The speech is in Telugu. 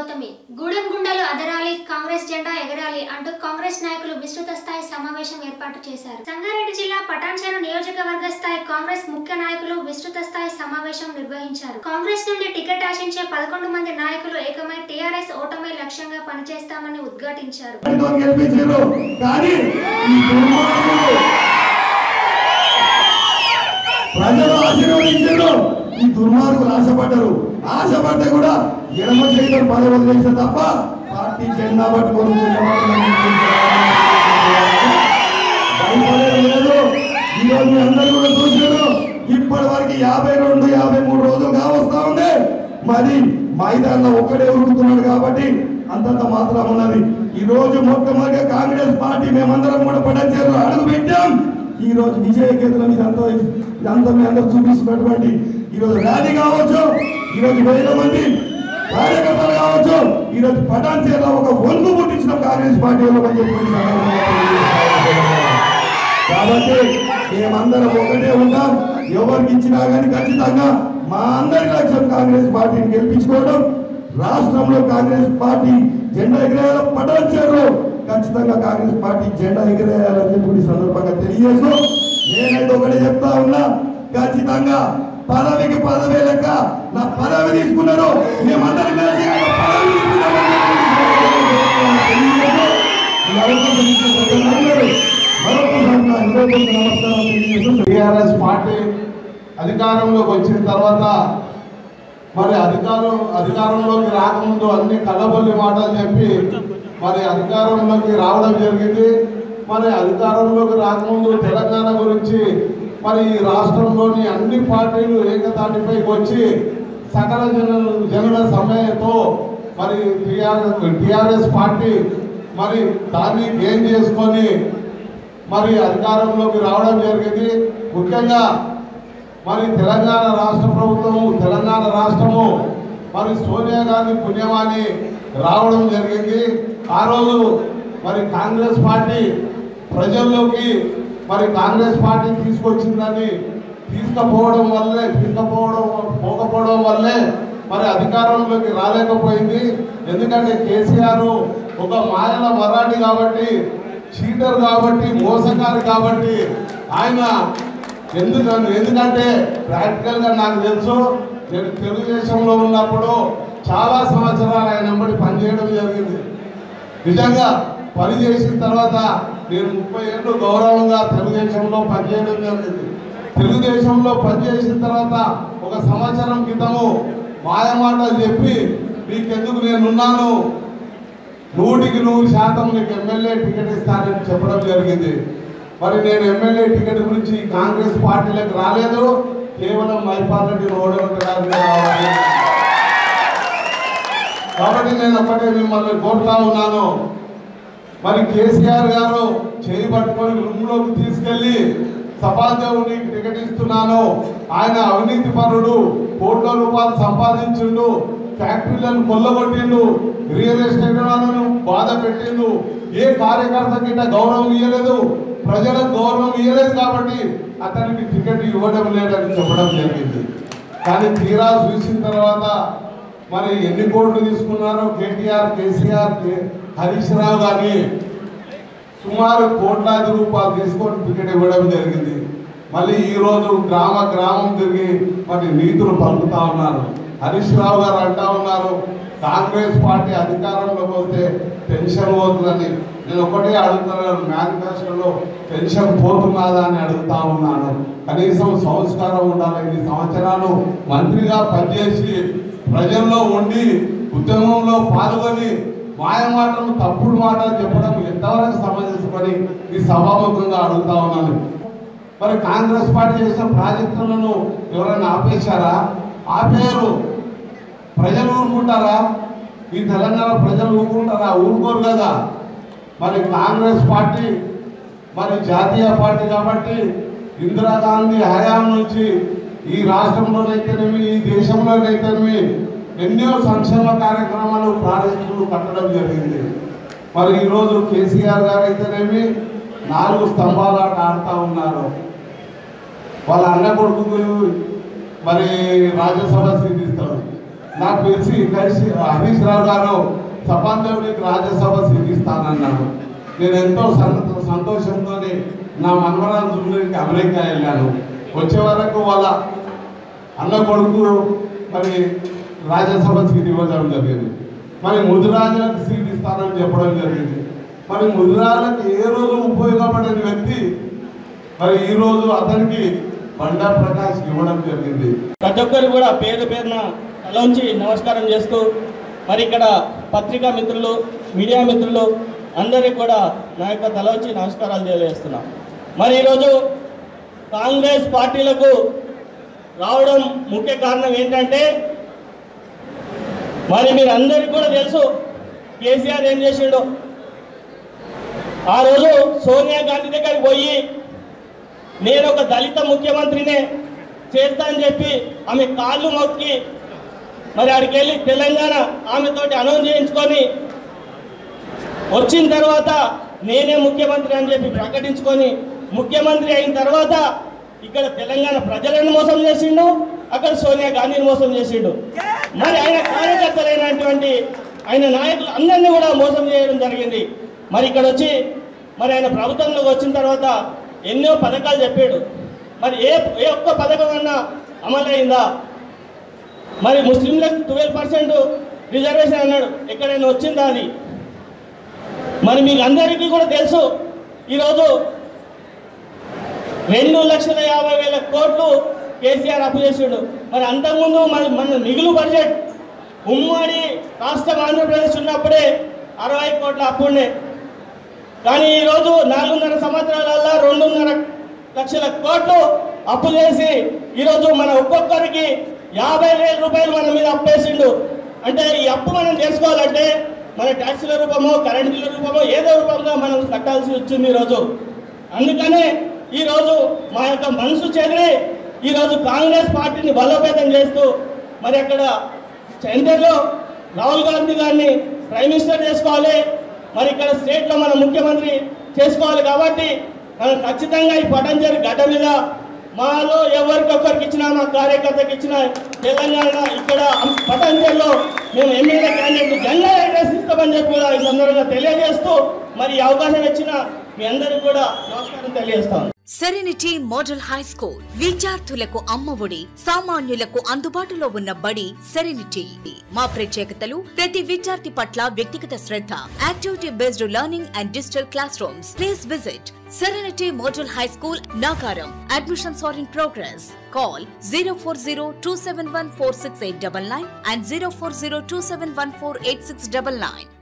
గౌతమి గూడెం గుండెలు అదరాలి కాంగ్రెస్ జెండా ఎగరాలి అంటూ కాంగ్రెస్ నాయకులు విస్తృత స్థాయి సమావేశం ఏర్పాటు చేశారు. సంగారెడ్డి జిల్లా పటాన్చెరు నియోజకవర్గ స్థాయి కాంగ్రెస్ ముఖ్య నాయకులు విస్తృత స్థాయి సమావేశం నిర్వహించారు. కాంగ్రెస్ నుండి టికెట్ ఆశించే 11 మంది నాయకులు ఏకమై టీఆర్ఎస్ ఓటమి లక్ష్యంగా పనిచేస్తామని ఉద్ఘాటించారు. ప్రజలు ఆశీర్వదించారు. ఈ దుర్మార్గులు ఆశపడ్డారు. ఆశపడితే కూడా ఎడమ చేయడం పదవులు చేసే తప్ప పార్టీ జెండా పట్టుకొని లేదు. ఈరోజు మీ అందరూ కూడా చూసారు. ఇప్పటి వరకు 52, 53 రోజులు కావస్తా ఉంది. మరి మైదానంలో ఒక్కడే ఉరుకుతున్నాడు కాబట్టి అంతంత మాత్రం ఉన్నది. ఈ రోజు మొట్టమొదటిగా కాంగ్రెస్ పార్టీ మేమందరం కూడా పటాన్చెరులో అడుగు పెట్టాం. ఈ రోజు విజయ కేంద్రం ఇదంతా మీ అందరూ చూపిస్తున్నటువంటి ఈరోజు ర్యాలీ కావచ్చు, ఈరోజు 1000 మంది కార్యకర్తలు కావచ్చు, ఈరోజు పటాన్చెరులో ఒక ఒంగు పుట్టించిన కాంగ్రెస్ పార్టీ కాబట్టి మేమందరం ఒకటే ఉంటాం. ఎవరికి ఇచ్చినా కానీ ఖచ్చితంగా మా అందరి లక్ష్యం కాంగ్రెస్ పార్టీని గెలిపించుకోవడం. రాష్ట్రంలో కాంగ్రెస్ పార్టీ జెండా ఎగిరేయాలి. పటాన్చెరులో ఖచ్చితంగా కాంగ్రెస్ పార్టీ జెండా ఎగిరేయాలని చెప్పి సందర్భంగా తెలియజేస్తూ నేనైతే ఒకటే చెప్తా ఉన్నా, ఖచ్చితంగా పదవికి పదవే లెక్క నా పదవి తీసుకున్నారు. మేమందరం కలిసి పదవి టీఆర్ఎస్ పార్టీ అధికారంలోకి వచ్చిన తర్వాత మరి అధికారంలోకి రాకముందు అన్ని కళ్ళబొల్లి మాటలు చెప్పి మరి అధికారంలోకి రావడం జరిగింది. మరి అధికారంలోకి రాకముందు తెలంగాణ గురించి మరి ఈ రాష్ట్రంలోని అన్ని పార్టీలు ఏకతాటిపైకి వచ్చి సకల జనుల సమయంతో మరి టీఆర్ఎస్ పార్టీ మరి దాన్ని గెయిన్ చేసుకొని మరి అధికారంలోకి రావడం జరిగింది. ముఖ్యంగా మరి తెలంగాణ రాష్ట్ర ప్రభుత్వము తెలంగాణ రాష్ట్రము మరి సోనియా గాంధీ పుణ్యమాని రావడం జరిగింది. ఆ రోజు మరి కాంగ్రెస్ పార్టీ ప్రజల్లోకి మరి కాంగ్రెస్ పార్టీ తీసుకొచ్చిందని పోకపోవడం వల్లే మరి అధికారంలోకి రాలేకపోయింది. ఎందుకంటే కేసీఆర్ ఒక మాయల మరాఠీ కాబట్టి, చీటర్ కాబట్టి, మోసగారు కాబట్టి ఆయన ఎందుకంటే ప్రాక్టికల్గా నాకు తెలుసు, నేను తెలుగుదేశంలో ఉన్నప్పుడు చాలా సంవత్సరాలు ఆయన వెంబడి పనిచేయడం జరిగింది. నిజంగా పని చేసిన తర్వాత నేను 30 ఏళ్ళు గౌరవంగా తెలుగుదేశంలో పనిచేయడం జరిగింది. తెలుగుదేశంలో పనిచేసిన తర్వాత 1 సంవత్సరం క్రితము మాయమాటలు చెప్పి నీకెందుకు నేనున్నాను, 100% నీకు ఎమ్మెల్యే టికెట్ ఇస్తానని చెప్పడం జరిగింది. మరి నేను ఎమ్మెల్యే టికెట్ గురించి కాంగ్రెస్ పార్టీలకు రాలేదు, కేవలం మైపాల్ రెడ్డిని ఓడగొట్టడానికి రావాలి. కాబట్టి నేను ఒకటే మిమ్మల్ని కోరుతా ఉన్నాను, మరి కేసీఆర్ గారు చేయి పట్టుకొని రూమ్లోకి తీసుకెళ్లి సపాదేవుని టికెట్ ఇస్తున్నాను, ఆయన అవినీతి పరుడు, కోట్ల రూపాయలు సంపాదించిండు, ఫ్యాక్టరీలను కొల్లగొట్టిండు, రియల్ ఎస్టేట్ వాళ్ళను బాధ పెట్టిండు, ఏ కార్యకర్త కింద గౌరవం ఇవ్వలేదు, ప్రజలకు గౌరవం ఇవ్వలేదు కాబట్టి అతనికి టికెట్ ఇవ్వడం లేదని చెప్పడం జరిగింది. కానీ తీరా చూసిన తర్వాత మరి ఎన్ని కోట్లు తీసుకున్నారో కేటీఆర్, కేసీఆర్, హరీష్ రావు గారిని సుమారు కోట్లాది రూపాయలు తీసుకొని టికెట్ ఇవ్వడం జరిగింది. మళ్ళీ ఈరోజు గ్రామం తిరిగి మరి నీతులు పలుకుతా ఉన్నారు. హరీష్ రావు గారు అంటా ఉన్నారు కాంగ్రెస్ పార్టీ అధికారంలోకి వస్తే పెన్షన్ పోతుందని. నేను ఒకటే అడుగుతున్నాను, మేనిఫెస్టోలో పెన్షన్ పోతున్నదా అని అడుగుతా ఉన్నాను. కనీసం సంస్కారం ఉండాలి. 2 సంవత్సరాలు మంత్రిగా పనిచేసి ప్రజల్లో ఉండి ఉద్యమంలో పాల్గొని మాయమాటలు తప్పుడు మాటలు చెప్పడం ఎంతవరకు సమంజసమని ఈ సభాముఖంగా అడుగుతా ఉన్నాను. మరి కాంగ్రెస్ పార్టీ చేసిన ప్రాజెక్టులను ఎవరైనా ఆపేశారా? ఆపేరు. ప్రజలు ఊరుకుంటారా? ఈ తెలంగాణ ప్రజలు ఊరుకుంటారా? ఊరుకోరు కదా. మరి కాంగ్రెస్ పార్టీ మరి జాతీయ పార్టీ కాబట్టి ఇందిరాగాంధీ హయాం నుంచి ఈ రాష్ట్రంలోనైతేనేమి, ఈ దేశంలోనైతేనేమి ఎన్నో సంక్షేమ కార్యక్రమాలు, ప్రాజెక్టులు కట్టడం జరిగింది. మరి ఈరోజు కేసీఆర్ గారు అయితేనేమి 4 స్తంభాలాట ఆడుతూ ఉన్నారు. వాళ్ళ అన్న కొడుకు మరి రాజ్యసభ సీట్ ఇస్తాడు, నాకు తెలిసి హరీష్ రావు గారు సపాంజవునికి రాజ్యసభ సీట్ ఇస్తానన్నాడు. నేను ఎంతో సంతోషంతో నా మనవరాలు జూబ్లీకి అమెరికా వెళ్ళాను. వచ్చే వరకు వాళ్ళ అన్న కొడుకు మరి రాజ్యసభ సీట్ ఇవ్వడం జరిగింది. మరి ముదిరాజులకు సీట్ ఇస్తానని చెప్పడం జరిగింది. మరి ముదిరాజులకు ఏ రోజు ఉపయోగపడిన వ్యక్తి మరి ఈరోజు అతనికి బండా ప్రకాష్ ఇవ్వడం జరిగింది. ప్రతి ఒక్కరు కూడా పేరు పేరున తలొంచి నమస్కారం చేస్తూ మరి ఇక్కడ పత్రికా మిత్రులు, మీడియా మిత్రులు అందరికీ కూడా నా యొక్క తలొంచి నమస్కారాలు తెలియజేస్తున్నాం. మరి ఈరోజు కాంగ్రెస్ పార్టీలకు రావడం ముఖ్య కారణం ఏంటంటే మరి మీరు అందరికీ కూడా తెలుసు కేసీఆర్ ఏం చేసిండో. ఆ రోజు సోనియా గాంధీ దగ్గరికి పోయి నేను ఒక దళిత ముఖ్యమంత్రినే చేస్తా అని చెప్పి ఆమె కాళ్ళు మొక్కి మరి ఆడికి వెళ్ళి తెలంగాణ ఆమెతోటి అనౌన్స్ చేయించుకొని వచ్చిన తర్వాత నేనే ముఖ్యమంత్రి అని చెప్పి ప్రకటించుకొని ముఖ్యమంత్రి అయిన తర్వాత ఇక్కడ తెలంగాణ ప్రజలను మోసం చేసిండు, అక్కడ సోనియా గాంధీని మోసం చేసిండు. మరి ఆయన కార్యకర్తలైనటువంటి ఆయన నాయకులు అందరినీ కూడా మోసం చేయడం జరిగింది. మరి ఇక్కడ వచ్చి మరి ఆయన ప్రభుత్వంలోకి వచ్చిన తర్వాత ఎన్నో పథకాలు చెప్పాడు. మరి ఏ ఒక్క పథకం అన్నా అమలైందా? మరి ముస్లింలకు 12% రిజర్వేషన్ అన్నాడు, ఎక్కడైనా వచ్చిందా అది? మరి మీకు అందరికీ కూడా తెలుసు ఈరోజు 2,50,000 కోట్లు కేసీఆర్ అప్పు చేసాడు. మరి అంతకుముందు మన మిగులు బడ్జెట్ ఉమ్మడి రాష్ట్రం ఆంధ్రప్రదేశ్ ఉన్నప్పుడే 60 కోట్ల అప్పు ఉండే. కానీ ఈరోజు 4.5 సంవత్సరాలలో 2.5 లక్షల కోట్లు అప్పు చేసి ఈరోజు మన ఒక్కొక్కరికి 50,000 రూపాయలు మన మీద అప్పేసిండు. అంటే ఈ అప్పు మనం చేసుకోవాలంటే మన ట్యాక్సుల రూపమో కరెంట్ బిల్లు రూపమో ఏదో రూపంగా మనం కట్టాల్సి వచ్చింది ఈరోజు. అందుకనే ఈరోజు మా యొక్క మనసు చెదిరి ఈరోజు కాంగ్రెస్ పార్టీని బలోపేతం చేస్తూ మరి అక్కడ సెంటర్లో రాహుల్ గాంధీ గారిని ప్రైమ్ మినిస్టర్ చేసుకోవాలి, మరి ఇక్కడ స్టేట్లో మన ముఖ్యమంత్రి చేసుకోవాలి. కాబట్టి మనం ఖచ్చితంగా ఈ పటాన్చెరు గడ్డ మీద మాలో ఎవరికొకరికి ఇచ్చినా మా కార్యకర్తకి ఇచ్చిన తెలంగాణ ఇక్కడ పటాన్చెరులో మేము ఎమ్మెల్యే క్యాండిడేట్ జెండా ఎగరేసిస్తామని చెప్పి కూడా ఈ సందర్భంగా తెలియజేస్తూ మరి ఈ అవకాశం ఇచ్చిన మీ అందరికీ కూడా నమస్కారం తెలియజేస్తాను. సెరెనిటీ మోడల్ హై స్కూల్ విద్యార్థులకు అమ్మఒడి, సామాన్యులకు అందుబాటులో ఉన్న బడి సెరెనిటీ. మా ప్రత్యేకతలు ప్రతి విద్యార్థి పట్ల వ్యక్తిగత శ్రద్ధ, activity based learning and digital classrooms. Please visit Serenity Model High School, Nagaram. Admissions are in progress. Call 040-271-46899 and 040-271-48699.